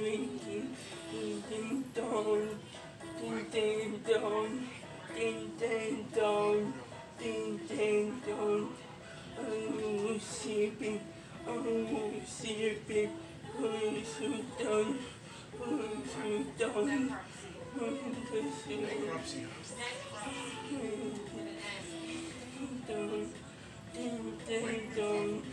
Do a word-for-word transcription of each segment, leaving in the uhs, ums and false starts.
ding, ding, ding, dong, ding, ding, dong, ding, ding, dong, ding, ding, dong. Oh, sleeping, oh, sleeping, oh, so done, oh, so done, oh, so done, ding, ding, dong.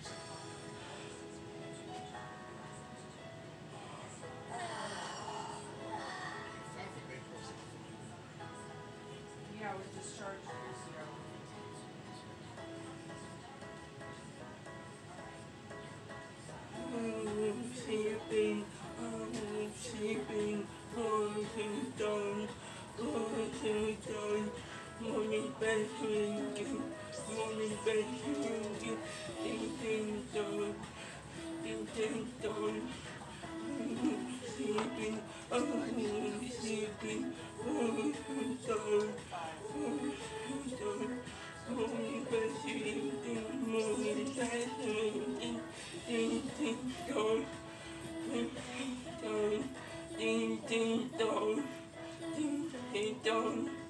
Yeah, I was discharged years ago. Oh, sleeping, oh, sleeping, oh, so done, oh, so done. Morning bell ringing, morning bell ringing, ding, ding, dong, ding, ding, dong. Oh, sleeping, oh, sleeping, oh, so done, oh, so done. Morning bell ringing, morning bell ringing, ding, ding, dong, ding, ding, dong, ding, ding, dong, ding, ding, dong.